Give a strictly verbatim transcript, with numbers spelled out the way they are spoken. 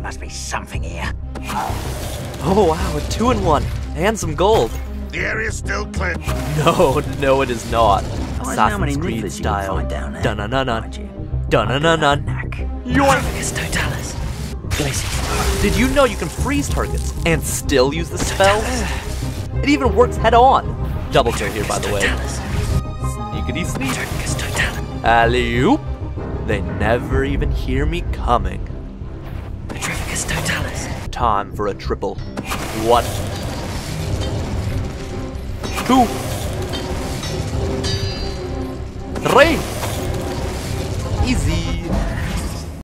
must be something here. Oh wow, a two in one and some gold. The area's still clear. No, no, it is not. Find how many Assassin's Creed nippers you can style. find down there. Dun dun dun Mind dun. you. Dun dun dun dun. Knack. Yoink. Petrificus totalus. Glacius. Did you know you can freeze targets and still use the spell? It even works head on. Double kill here, by the way. Sneakity sneak. Petrificus totalus. Alley-oop. They never even hear me coming. Petrificus totalus. Time for a triple. One. Two. Three. Easy.